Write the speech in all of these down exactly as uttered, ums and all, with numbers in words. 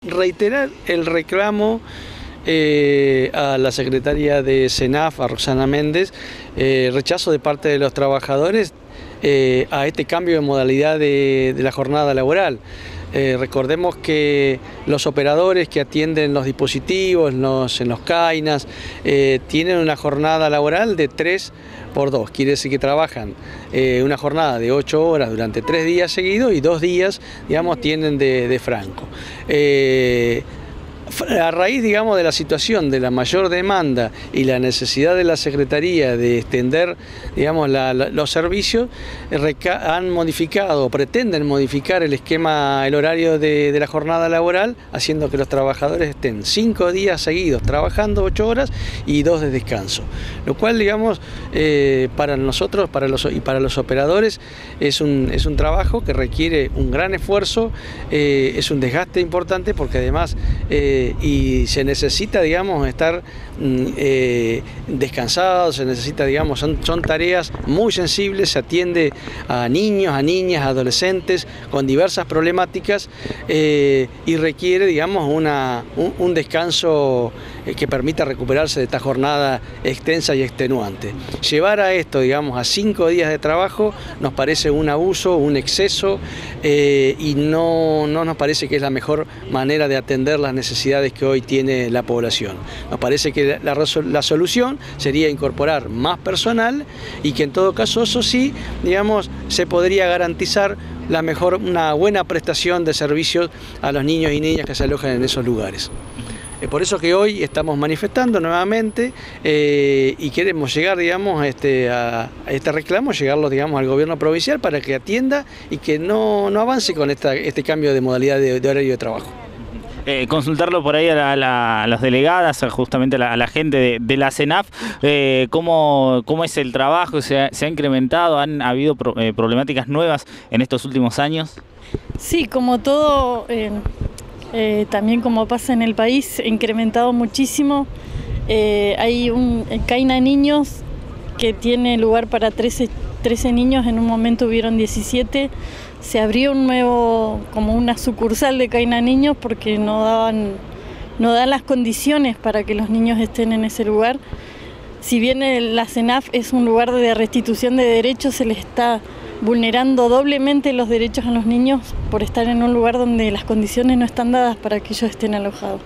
Reiterar el reclamo eh, a la secretaria de SENAF, a Roxana Méndez, eh, rechazo de parte de los trabajadores eh, a este cambio de modalidad de, de la jornada laboral. Eh, recordemos que los operadores que atienden los dispositivos, los, en los CAINAS, eh, tienen una jornada laboral de tres por dos, quiere decir que trabajan eh, una jornada de ocho horas durante tres días seguidos y dos días, digamos, tienen de, de franco. Eh, A raíz, digamos, de la situación de la mayor demanda y la necesidad de la Secretaría de extender, digamos, la, la, los servicios, han modificado, pretenden modificar el esquema, el horario de, de la jornada laboral, haciendo que los trabajadores estén cinco días seguidos trabajando ocho horas y dos de descanso. Lo cual, digamos, eh, para nosotros para los, y para los operadores es un, es un trabajo que requiere un gran esfuerzo, eh, es un desgaste importante porque además eh, y se necesita, digamos, estar eh, descansados, se necesita, digamos, son, son tareas muy sensibles, se atiende a niños, a niñas, a adolescentes con diversas problemáticas eh, y requiere, digamos, una, un, un descanso eh, que permita recuperarse de esta jornada extensa y extenuante. Llevar a esto, digamos, a cinco días de trabajo nos parece un abuso, un exceso eh, y no, no nos parece que es la mejor manera de atender las necesidades que hoy tiene la población. Nos parece que la, la solución sería incorporar más personal y que en todo caso, eso sí, digamos, se podría garantizar la mejor, una buena prestación de servicios a los niños y niñas que se alojan en esos lugares. Es por eso que hoy estamos manifestando nuevamente eh, y queremos llegar, digamos, a este, a, a este reclamo, llegarlo, digamos, al gobierno provincial para que atienda y que no, no avance con esta, este cambio de modalidad de, de horario de trabajo. Eh, consultarlo por ahí a, la, a, la, a las delegadas, justamente a la, a la gente de, de la SENAF, eh, cómo, cómo es el trabajo, se ha, se ha incrementado, han habido pro, eh, problemáticas nuevas en estos últimos años. Sí, como todo, eh, eh, también como pasa en el país, se ha incrementado muchísimo. Eh, hay un CAINA Niños que tiene lugar para trece, trece niños, en un momento hubieron diecisiete. Se abrió un nuevo, como una sucursal de CAINA Niños porque no daban, no dan las condiciones para que los niños estén en ese lugar. Si bien el, la SENAF es un lugar de restitución de derechos, se les está vulnerando doblemente los derechos a los niños por estar en un lugar donde las condiciones no están dadas para que ellos estén alojados.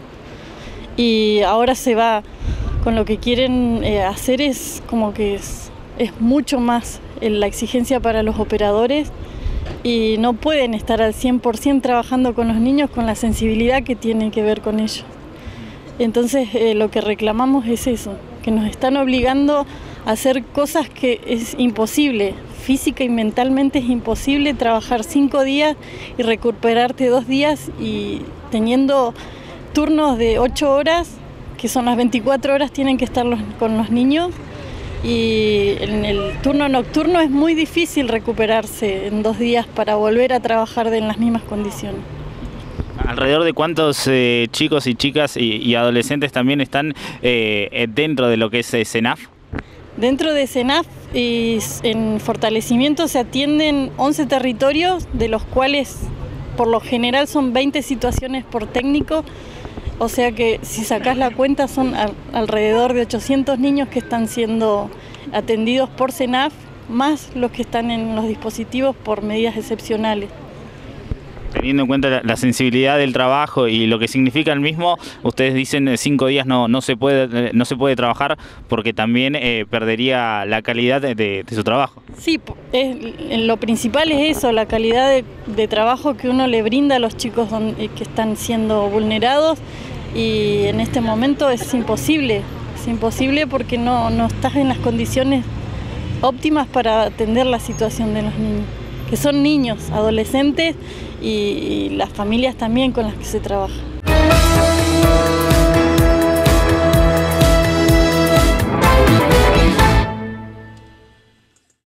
Y ahora se va, con lo que quieren eh, hacer es como que es, es mucho más la exigencia para los operadores, y no pueden estar al cien por ciento trabajando con los niños con la sensibilidad que tiene que ver con ellos. Entonces eh, lo que reclamamos es eso, que nos están obligando a hacer cosas que es imposible, física y mentalmente es imposible trabajar cinco días y recuperarte dos días y teniendo turnos de ocho horas, que son las veinticuatro horas tienen que estar los, con los niños. Y en el turno nocturno es muy difícil recuperarse en dos días para volver a trabajar en las mismas condiciones. ¿Alrededor de cuántos eh, chicos y chicas y, y adolescentes también están eh, dentro de lo que es eh, SENAF? Dentro de SENAF y en fortalecimiento se atienden once territorios, de los cuales por lo general son veinte situaciones por técnico. O sea que si sacás la cuenta son a, alrededor de ochocientos niños que están siendo atendidos por SENAF, más los que están en los dispositivos por medidas excepcionales. Teniendo en cuenta la, la sensibilidad del trabajo y lo que significa el mismo, ustedes dicen cinco días no, no, se, puede, no se puede trabajar porque también eh, perdería la calidad de, de, de su trabajo. Sí, es, lo principal es eso, la calidad de, de trabajo que uno le brinda a los chicos donde, que están siendo vulnerados, y en este momento es imposible, es imposible porque no, no estás en las condiciones óptimas para atender la situación de los niños, que son niños, adolescentes y, y las familias también con las que se trabaja.